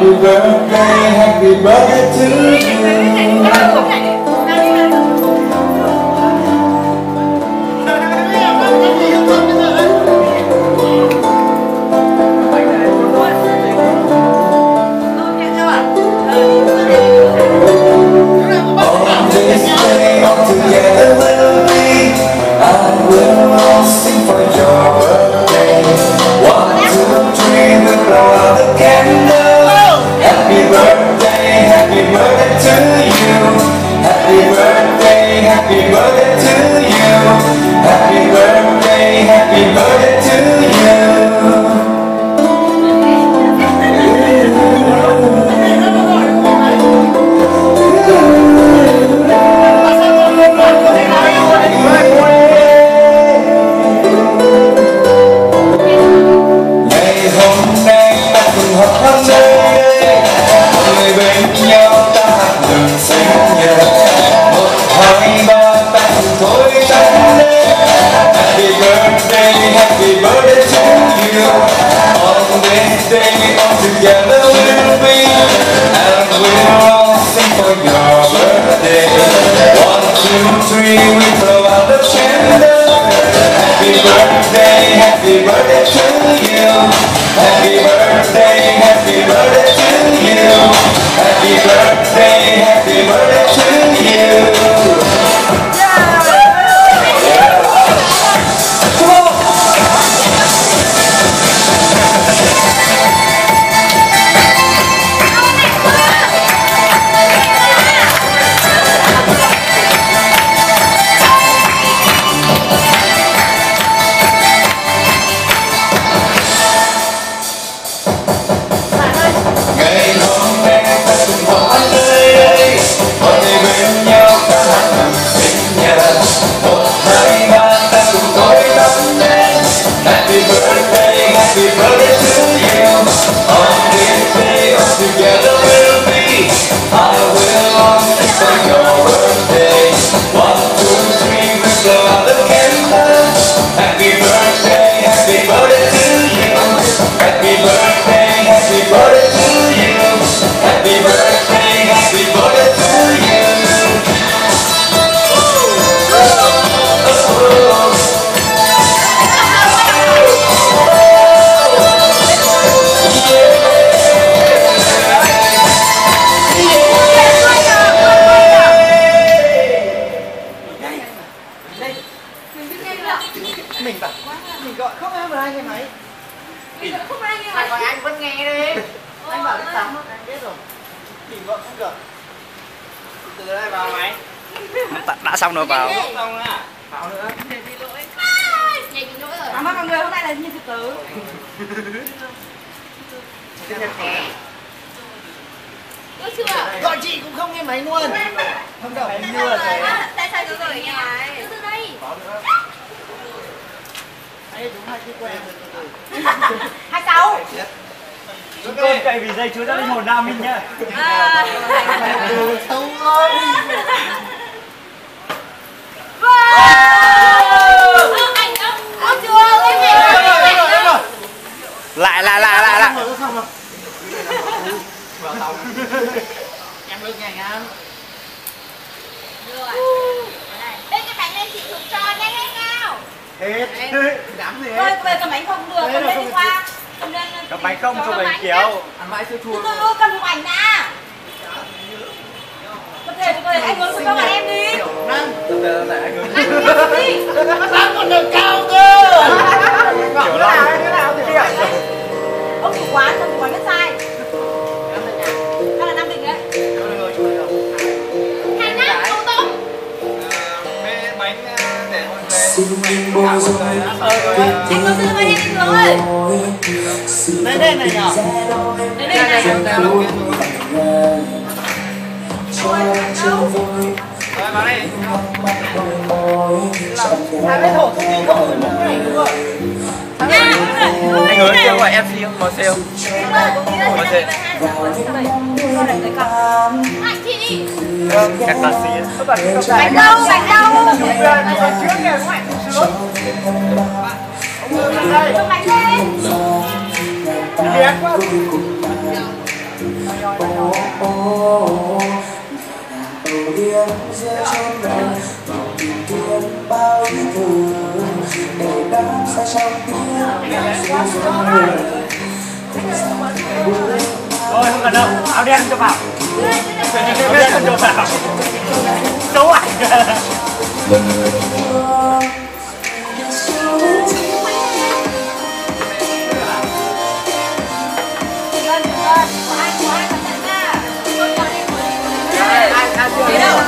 Happy birthday, happy birthday to you. On this day, all together we'll be. I will all sing for your birthday. 1, 2, 3, we'll blow out the candle. Happy birthday to you. Happy birthday to you. Happy birthday to you. Ngày hôm nay ta cùng hợp hát nơi đây, mọi người bên nhau ta hát mừng sinh nhật. 1, 2, 3 ta cùng thổi tắt lên. Happy birthday to you. On this day all together we'll be, and we'll all sing for your birthday. 1, 2, 3 we blow out the candle. Happy birthday to you. Happy birthday to you. Happy birthday to you. Ngày hôm nay ta cùng hợp hát nơi đây, mọi người bên nhau ta hát mừng sinh nhật. 1, 2, 3 ta cùng thổi tắt lên. Happy birthday to you. On this day all together we'll be. I will all sing for your birthday. 1, 2, 3 we blow out the candle. Happy birthday to you. Happy birthday to you. Happy birthday to you. Mình gọi không em là hai cái máy. Không ai nghe Gọi anh vẫn nghe đi. Anh bảo đến 8 anh biết rồi. Mình gọi không được. Từ đây vào máy. Đã xong rồi vào. Xong á. Vào nữa. Nhà bị lỗi rồi. Mà mọi người hôm nay là như từ từ. Được chưa? Gọi chị cũng không nghe máy luôn. Không đâu. Em đưa rồi. Tại sao cứ rồi nhà? Từ đây. Có nữa. Đấy đúng hai cái quen rồi từ từ. 26. Chúng tôi cậy vì dây chúa ra linh hồn Nam Minh nhá. Không ơi. Lại. Xong rồi. Vào tàu. Em được nhanh anh. Bên cái bánh này chị chụp cho nhanh nào. Hết. Dám gì Thôi hết. về cầm bánh không được, cầm lên đi qua. Cầm bánh không cho bánh kéo. Ăn mãi chưa thua. Tôi cầm chụp ảnh đã. Anh muốn chụp cho bạn em đi. Năng. Anh Đi. Sao còn được cao cơ. Kiểu Thế nào thì biết. Ông chủ quán biết sai. Đó là Nam Định đấy. Hàng năm tô tôm. Bánh để hồi về. Xin bồi dối Anh có đưa bạn em đi rồi. Lên đây này nhở. Đến đây này. Rồi vào đây. Hai bên thổ thông tin không đúng này đúng rồi. Anh hứa kêu gọi MC không? Có sale. Có sale. Anh chị đi. Các ca sĩ. Bánh đâu? Rồi trước kìa cũng ảnh sướng. Ông ơi đây. Bánh lên. Liệt quá. Thôi không cần đâu, áo đen cho vào. Áo đen cho vào. Xấu ảnh. Đi đâu?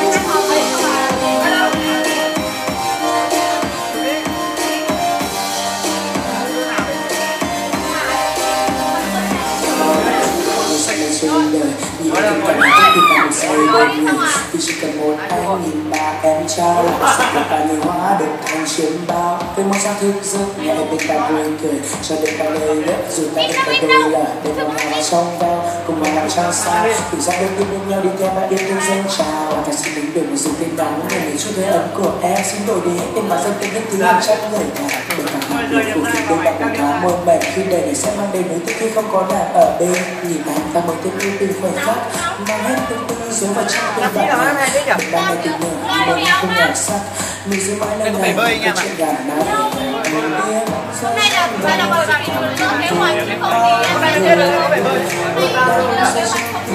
Vì chỉ cần một anh nhìn mà em trao sẽ không phải người hóa được thành chiến bao với mong sao thức giấc nhẹ bên ta vui cười cho đến bao lời nhất dù ta đến cả đôi lời để lòng hàng trong vào cùng mà làm trao xa tự giác đến bên nhau đi theo ba yêu thương dân chào và xin đứng được một dù tên đắng để người chút hơi ấm của em xin đổi đi em mà dân tên những thứ làm chắc người cả để cả hai người cùng bên bạn cùng tháng môn mệt khi đời này sẽ mang đầy nỗi tiếc khi không có nàng ở bên nhìn anh ta mới thêm yêu từng khoảnh khắc mang hết từng tư dấu vào trong từng bạn đang ngày tình nở nhưng không nhạt sắc mình sẽ mãi lên ngày cái chuyện gà nát Hôm nay là ba đồng vào đi chơi kế hoạch chứ không thì hôm nay là chơi được không phải bơi. Hôm nay là đi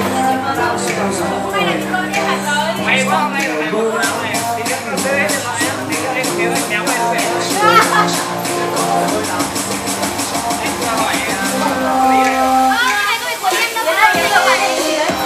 chơi kế hoạch rồi. Mày có hôm nay là mày một áo này. Thì cái cà phê thì kế hoạch kéo mày về. Anh hỏi lý này. Này tôi của em đâu có gì đâu mà để gì đấy.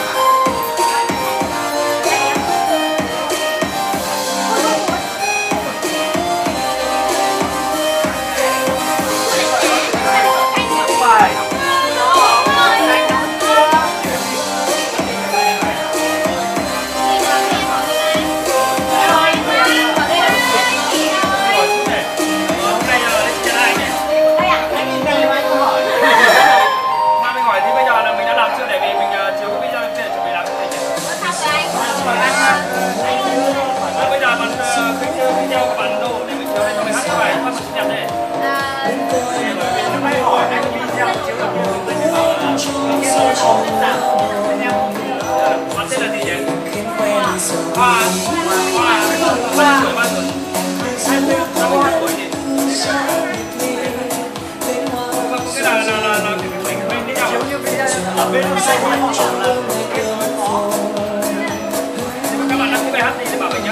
Các bạn đăng ký bài hát gì để bảo mình nhé.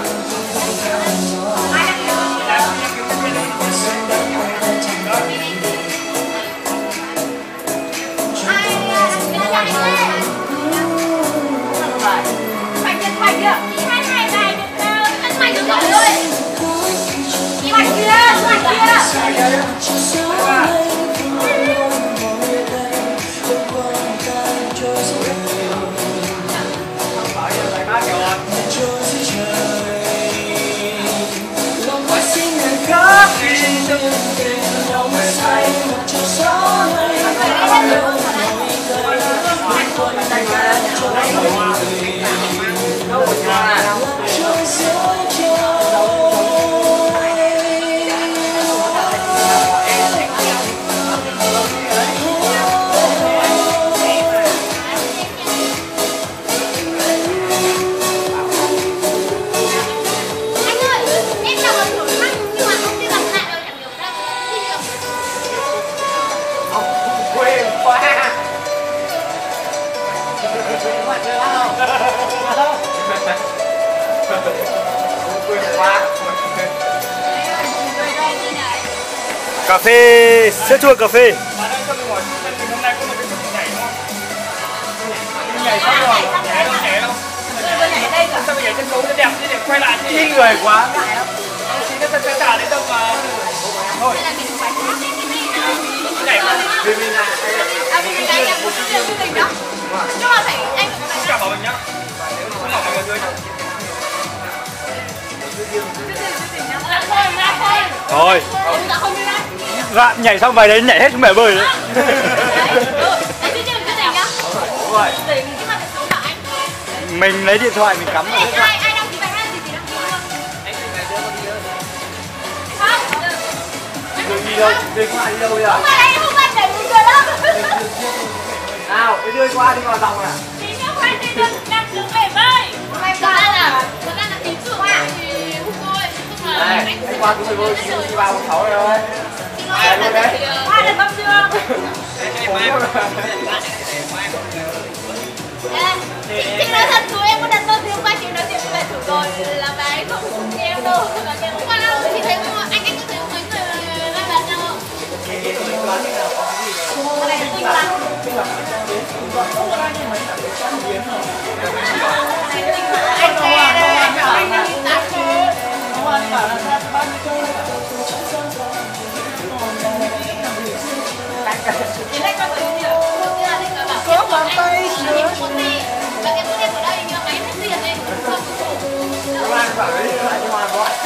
Cà phê, sữa chua cà phê. Bạn ơi, cho mình hỏi hôm nay có một cái chương trình nhảy đúng không? Nhảy xong rồi, nhảy đâu nhảy đâu? Sao bây giờ chân cấu nó đẹp như để quay lại thì người quá. Thì nó sẽ trả đến đâu mà thôi. Nhảy mà. Vì mình này là một chương trình đó. Nhưng mà phải anh Không cả bảo mình nhá. Không bảo mình ở dưới nhá. Thôi. Dạ, nhảy xong bài đấy nhảy hết bể bơi đấy. Mình lấy điện thoại mình cắm vào. Ai đăng ký bài hát gì thì đăng ký luôn. Đi đâu? Đi qua đi đâu bây giờ? Không phải đây, không phải để buồn cười lắm. Nào, đi đưa qua đi vào dòng à? Thì nếu qua đi đang đứng bể bơi. Thực ra là tín dụng thì hút thôi. Này, anh qua cứ bơi bơi đi vào 6 rồi. Hai lần bấm Chị nói thật chú em có đặt đơn thì hôm qua chị nói chuyện với bà chủ rồi là bà ấy không cùng chị em đâu. Hôm qua đâu chị thấy anh có thấy mấy người ra bán nhau không? Cái này là tinh lắm. Anh nghe đây, anh bảo anh đang đi tắt chứ. Hôm qua anh bảo là ra cho bác đi chơi. Chị lấy con gì nhỉ? Có bàn tay sửa. Và cái bữa em ở đây nhờ máy hết tiền đi. Các bạn bảo đấy lại cho mà gọi.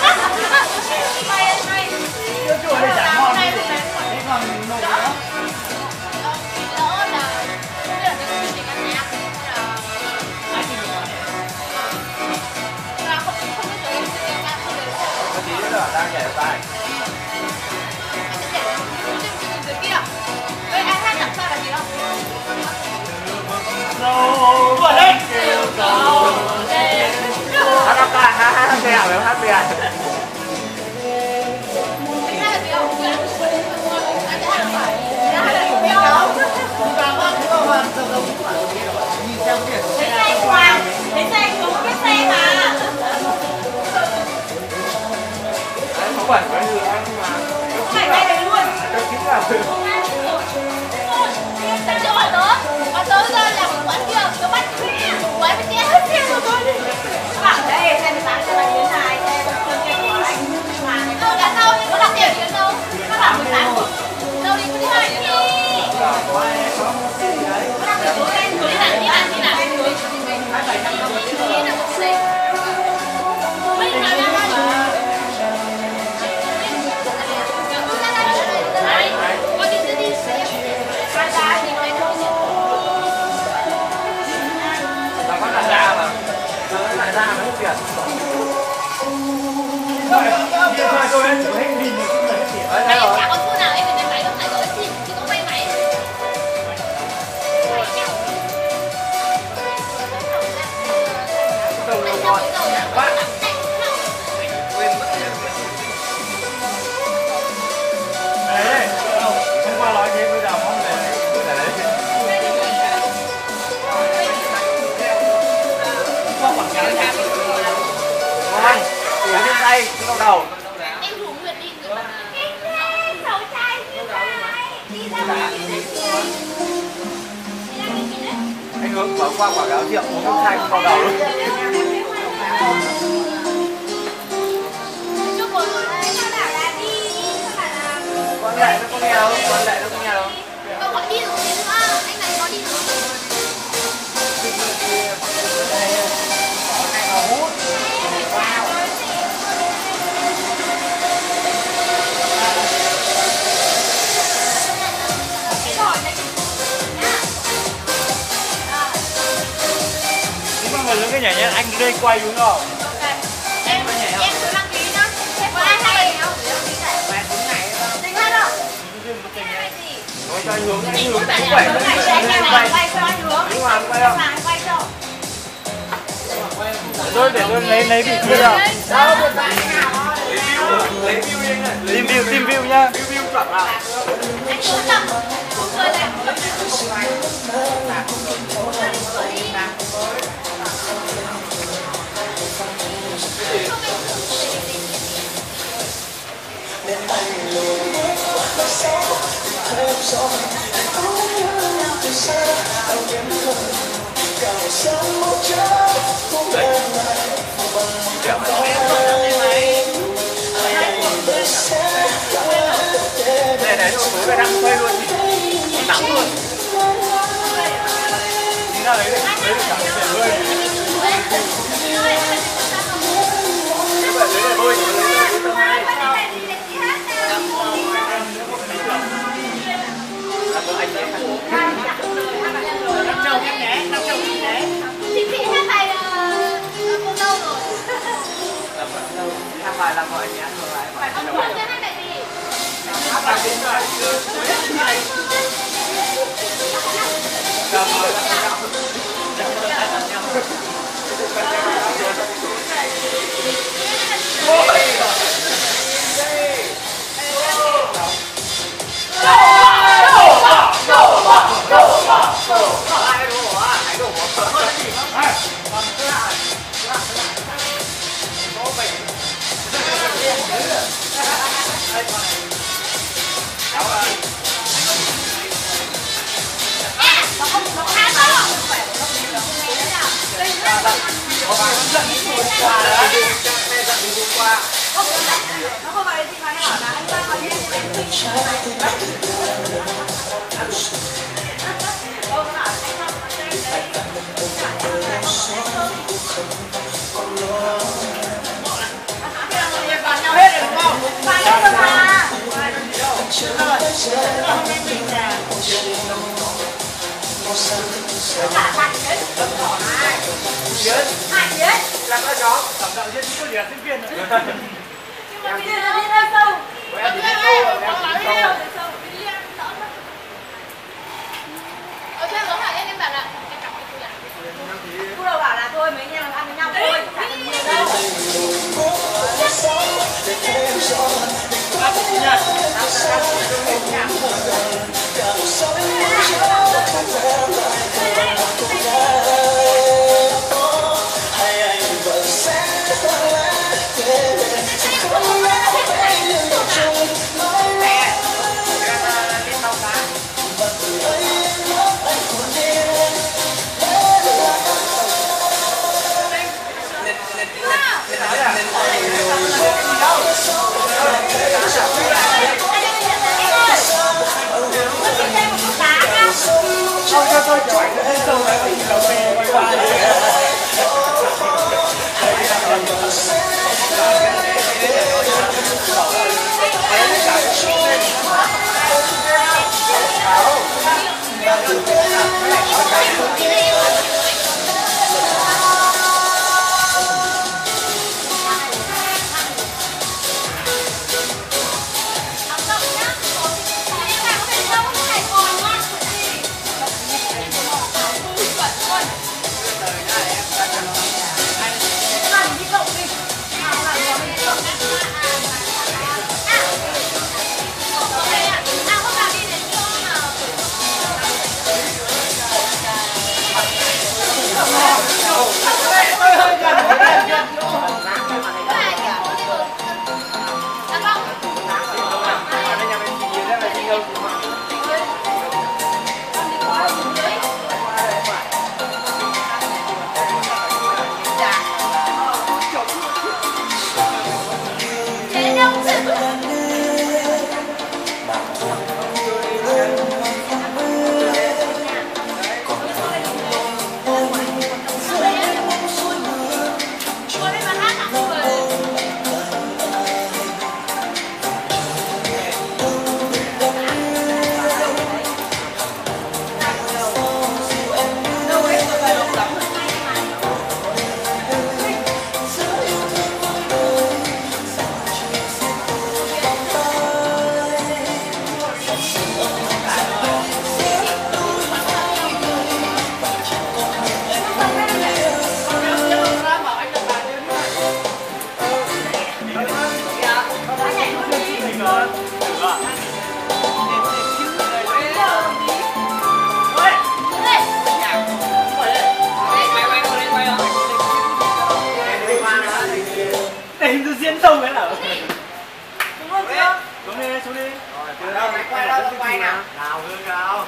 May. Chưa chùa này chả ngon gì. Thế còn nồi nữa. Lỡ là không biết là cái gì để ăn nhạc hay là không biết rồi em sẽ ăn không được. Có tí nữa đang nhảy vào tay. Dưới kia. Ê, ai hát làm sao là gì không? Vừa lên. Hát ca hát bè phải hát bè. Anh hát là gì không? Anh hát là phải. Anh hát là gì không? Nhìn theo biển. Thấy xe Hoàng, thấy xe xuống cái xe mà. Không phải cái gì anh mà. Không phải đây đấy luôn. Cái chính là Còn tớ giờ là một quán kia, tớ bắt quán bên kia hết xe rồi tôi đi. Các bạn đây, xe 18 cho bạn Yến này, xe con kia của anh Hoàng. Đâu đã đâu, có đặt tiền Yến đâu. Các bạn 18 của Đâu đi cũng hai đi. Có đặt tiền của anh, đi nào. Đi nào cũng đây. Mấy nào ra đây. Có đi xe. Ra thì nói thôi. nó có là ra mà. Nó lại ra mà hết tiền. Thôi tôi hết nghìn rồi hết tiền. Mày chả có khu nào em phải máy đâu, tại rồi chị có quay máy. Từ đầu ngồi. Bác. Đấy, hôm qua nói thế bây giờ không để đấy. Qua quảng cáo nha. Ngon, uống lên tay, đau đầu. Em rủ Nguyệt đi rồi. Cháu trai đi ra ngoài đi đấy. Anh hướng mở qua quảng cáo rượu uống nước chanh đau đầu luôn. Chúc mừng rồi đấy, sao bảo là đi, sao bảo là Con lại nó có nghe đâu, con lại nó có nghe đâu. cậu gọi đi rồi nữa, anh này có đi rồi. Nếu mà người lớn cái nhảy nhá, anh đây quay đúng không? Em cứ đăng ký nhá. Có ai hay không? Tính hết rồi. Nói cho anh hướng, anh hướng Anh khỏe Hướng này cho anh em quay. quay cho anh Hướng. Anh Hoàng quay không? Hoàng quay cho. Để tôi lấy vị trí nào. Đâu, một bạn nào. Lấy view anh ơi. Tìm view nhá. View chuẩn nào. Anh cứ tập. Không cười này. Để thôi, tối về đang quay luôn. Nắng luôn. Đi ra lấy được cả tiền luôn. Như vậy lấy để bơi thì lấy tầm 2. Chị hát bài cô dâu rồi. Hát bài làm mọi nhé. Ông Phương sẽ hát bài gì? Hát bài gì? Ôi! Nó không phải gì mà nó bảo là anh ta nói Bạn nhau hết rồi đúng không? bạn hết rồi mà. Làm cái chó. Tổng đạo diễn có gì là diễn viên rồi. Nhưng mà video là đi hơi sâu. Ở trên có phải em bảo là Cô đầu bảo là thôi mấy anh em ăn với nhau thôi, chả cần nhiều đâu. Không cho tôi chụp ảnh lên sâu lại thì cà phê quay qua Hình tôi diễn xong cái nào? Xuống đi, xuống đi. Quay đâu, quay nào. Nào Hương nào.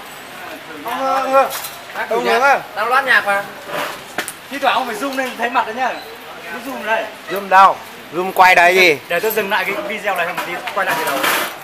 Ông Hương á. Đang loát nhạc mà. Thi thoảng ông phải zoom lên thấy mặt đấy nhá. Cứ zoom đây. Zoom đâu? Zoom quay đây gì? Để tôi dừng lại cái video này xong đi quay lại từ đầu.